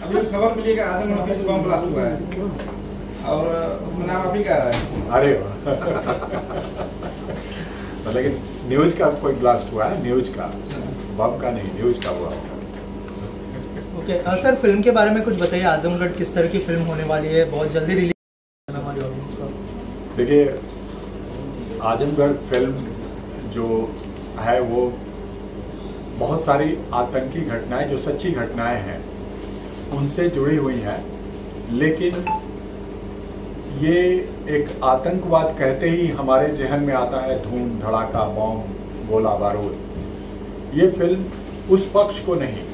अभी खबर मिली कि आजमगढ़ में बम ब्लास्ट हुआ है और उसमें नाम आप ही का रहा है। अरे तो लेकिन न्यूज का कोई ब्लास्ट हुआ है, न्यूज का, बम का नहीं, न्यूज का हुआ। ओके सर, फिल्म के बारे में कुछ बताइए। आजमगढ़ किस तरह की फिल्म होने वाली है, बहुत जल्दी रिलीज होने हमारी ऑडियंस को? देखिए, आजमगढ़ फिल्म जो है वो बहुत सारी आतंकी घटनाएं, जो सच्ची घटनाएं हैं, उनसे जुड़ी हुई हैं। लेकिन ये एक आतंकवाद कहते ही हमारे जहन में आता है धूम धड़ाका, बम, गोला बारूद। ये फिल्म उस पक्ष को नहीं,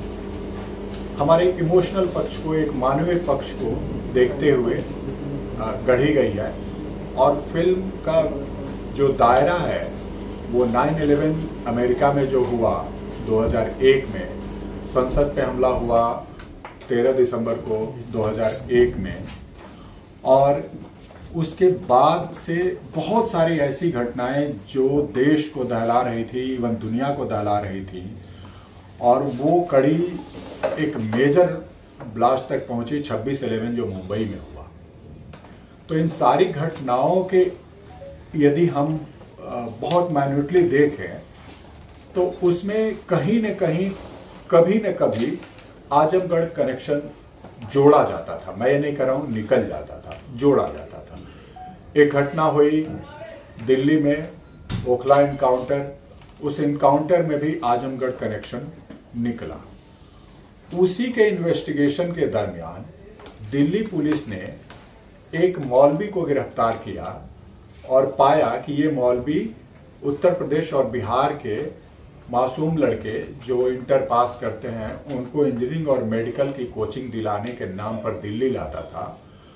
हमारे इमोशनल पक्ष को, एक मानवीय पक्ष को देखते हुए गढ़ी गई है। और फिल्म का जो दायरा है वो 9/11 अमेरिका में जो हुआ 2001 में, संसद पे हमला हुआ 13 दिसंबर को 2001 में, और उसके बाद से बहुत सारी ऐसी घटनाएं जो देश को दहला रही थी, इवन दुनिया को दहला रही थी, और वो कड़ी एक मेजर ब्लास्ट तक पहुंची 26/11 जो मुंबई में हुआ। तो इन सारी घटनाओं के यदि हम बहुत माइन्यूटली देखें तो उसमें कहीं न कहीं, कभी न कभी आजमगढ़ कनेक्शन जोड़ा जाता था। मैं ये नहीं कर रहा हूँ, निकल जाता था, जोड़ा जाता था। एक घटना हुई दिल्ली में, ओखला इनकाउंटर, उस इनकाउंटर में भी आजमगढ़ कनेक्शन निकला। उसी के इन्वेस्टिगेशन के दरमियान दिल्ली पुलिस ने एक मौलवी को गिरफ्तार किया और पाया कि ये मौलवी उत्तर प्रदेश और बिहार के मासूम लड़के जो इंटर पास करते हैं उनको इंजीनियरिंग और मेडिकल की कोचिंग दिलाने के नाम पर दिल्ली लाता था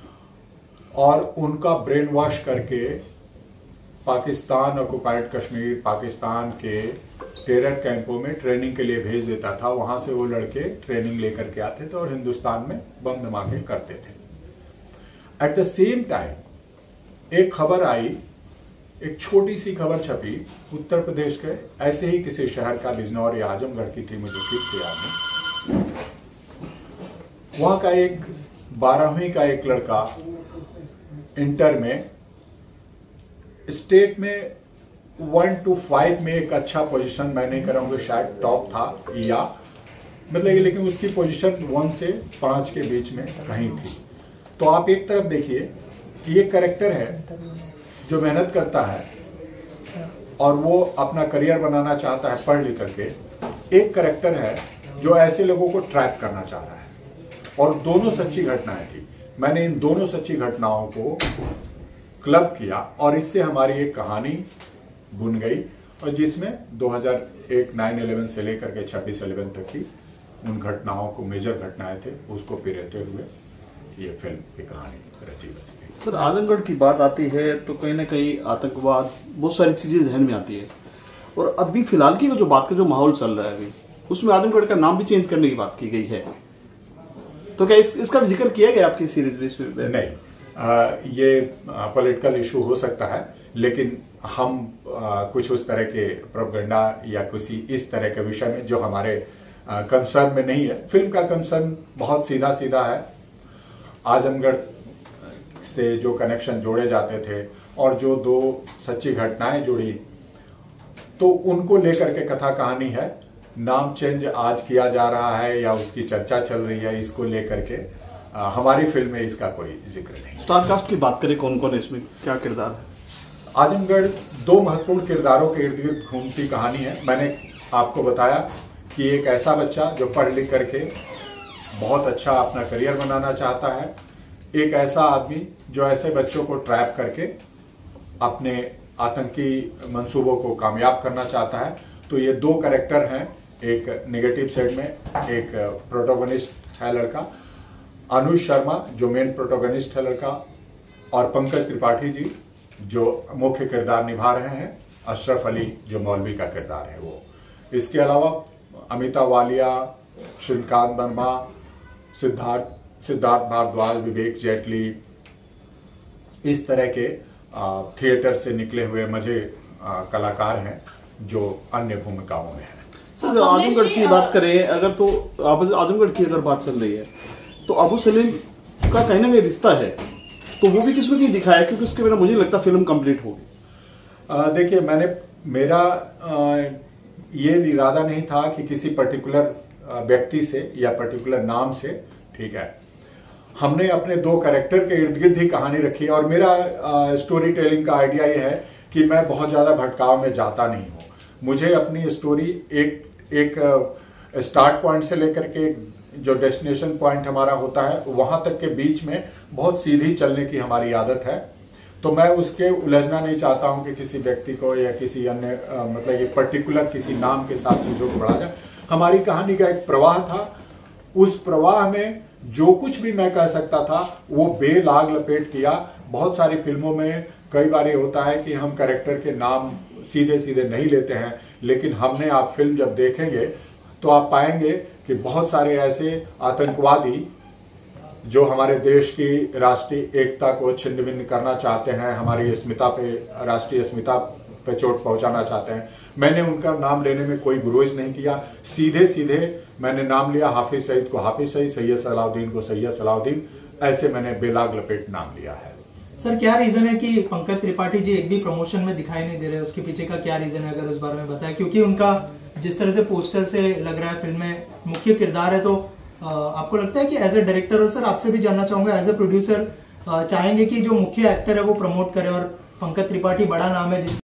और उनका ब्रेन वॉश करके पाकिस्तान, ऑक्युपाइड कश्मीर, पाकिस्तान के टेरर कैंपों में ट्रेनिंग के लिए भेज देता था। वहां से वो लड़के ट्रेनिंग लेकर के आते थे और हिंदुस्तान में बम धमाके करते थे। एट द सेम टाइम एक खबर आई, एक छोटी सी खबर छपी उत्तर प्रदेश के ऐसे ही किसी शहर का, बिजनौर या आजमगढ़ की थी, मुझे ठीक से याद नहीं। वहां का एक 12वीं का एक लड़का इंटर में स्टेट में 1 to 5 में एक अच्छा पोजीशन, मैं नहीं कर रहा हूँ कि शायद टॉप था या मतलब, लेकिन उसकी पोजीशन 1 से 5 के बीच में कहीं थी। तो आप एक तरफ देखिए कि ये कैरेक्टर है जो मेहनत करता है और वो अपना करियर बनाना चाहता है पढ़ लिख करके। एक कैरेक्टर है जो ऐसे लोगों को ट्रैप करना चाह रहा है, और दोनों सच्ची घटनाएं थी। मैंने इन दोनों सच्ची घटनाओं को क्लब किया और इससे हमारी एक कहानी बुन गई, और जिसमें 2001 9/11 से लेकर के 26/11 तक की उन घटनाओं को, मेजर घटनाएं थे, उसको पिरोते हुए ये फिल्म की कहानी रची बसी गई। सर, आजमगढ़ की बात आती है तो कहीं ना कहीं आतंकवाद, बहुत सारी चीजें जहन में आती है। और अभी फिलहाल की जो बात का जो माहौल चल रहा है अभी, उसमें आजमगढ़ का नाम भी चेंज करने की बात की गई है। तो क्या इसका भी जिक्र किया गया आपकी सीरीज में? नहीं, ये पॉलिटिकल इशू हो सकता है, लेकिन हम कुछ उस तरह के प्रोपेगेंडा या किसी इस तरह के विषय में जो हमारे कंसर्न में नहीं है। फिल्म का कंसर्न बहुत सीधा सीधा है। आजमगढ़ से जो कनेक्शन जोड़े जाते थे और जो दो सच्ची घटनाएं जुड़ी, तो उनको लेकर के कथा कहानी है। नाम चेंज आज किया जा रहा है या उसकी चर्चा चल रही है, इसको लेकर के हमारी फिल्म में इसका कोई जिक्र नहीं। स्टार कास्ट की बात करें, कौन कौन है इसमें, क्या किरदार है? आजमगढ़ 2 महत्वपूर्ण किरदारों के इर्द गिर्द घूमती कहानी है। मैंने आपको बताया कि एक ऐसा बच्चा जो पढ़ लिख करके बहुत अच्छा अपना करियर बनाना चाहता है, एक ऐसा आदमी जो ऐसे बच्चों को ट्रैप करके अपने आतंकी मंसूबों को कामयाब करना चाहता है। तो ये 2 कैरेक्टर हैं, एक नेगेटिव साइड में, एक प्रोटोगनिस्ट है लड़का अनुज शर्मा जो मेन प्रोटोगनिस्ट है लड़का, और पंकज त्रिपाठी जी जो मुख्य किरदार निभा रहे हैं, अशरफ अली जो मौलवी का किरदार है वो। इसके अलावा अमिता वालिया, श्रीकांत वर्मा, सिद्धार्थ भारद्वाज, विवेक जेटली, इस तरह के थिएटर से निकले हुए मजे कलाकार हैं जो अन्य भूमिकाओं में हैं। सर जब आजमगढ़ की बात करें अगर, तो आजमगढ़ की अगर बात चल रही है तो अबू सलीम का कहीं ना कहीं रिश्ता है, तो वो भी किसमें नहीं दिखाया, क्योंकि उसके बिना मुझे लगता फिल्म कंप्लीट होगी। देखिए, मेरा ये इरादा नहीं था कि किसी पर्टिकुलर व्यक्ति से या पर्टिकुलर नाम से, ठीक है, हमने अपने दो कैरेक्टर के इर्द गिर्द ही कहानी रखी है। और मेरा स्टोरी टेलिंग का आइडिया ये है कि मैं बहुत ज़्यादा भटकाव में जाता नहीं हूँ। मुझे अपनी स्टोरी एक स्टार्ट पॉइंट से लेकर के जो डेस्टिनेशन पॉइंट हमारा होता है वहां तक के बीच में बहुत सीधी चलने की हमारी आदत है। तो मैं उसके उलझना नहीं चाहता हूं कि किसी व्यक्ति को या किसी अन्य मतलब ये पर्टिकुलर किसी नाम के साथ चीजों को बढ़ा जाए। हमारी कहानी का एक प्रवाह था, उस प्रवाह में जो कुछ भी मैं कह सकता था वो बेलाग लपेट किया। बहुत सारी फिल्मों में कई बार ये होता है कि हम कैरेक्टर के नाम सीधे सीधे नहीं लेते हैं, लेकिन हमने, आप फिल्म जब देखेंगे तो आप पाएंगे कि बहुत सारे ऐसे आतंकवादी जो हमारे देश की राष्ट्रीय एकता को छिन्न भिन्न करना चाहते हैं, हमारी अस्मिता पे, राष्ट्रीय अस्मिता पे चोट पहुंचाना चाहते हैं, मैंने उनका नाम लेने में कोई गुरेज नहीं किया। सीधे सीधे मैंने नाम लिया, हाफिज सईद को हाफिज सईद, सैयद सलाउद्दीन को सैयद सलाउद्दीन, ऐसे मैंने बेलाग लपेट नाम लिया है। सर क्या रीजन है कि पंकज त्रिपाठी जी एक भी प्रमोशन में दिखाई नहीं दे रहे, उसके पीछे का क्या रीजन है, अगर उस बारे में बताएं? क्योंकि उनका जिस तरह से पोस्टर से लग रहा है फिल्म में मुख्य किरदार है, तो आपको लगता है कि एज ए डायरेक्टर, और सर आपसे भी जानना चाहूंगा एज ए प्रोड्यूसर, चाहेंगे कि जो मुख्य एक्टर है वो प्रमोट करे, और पंकज त्रिपाठी बड़ा नाम है जिस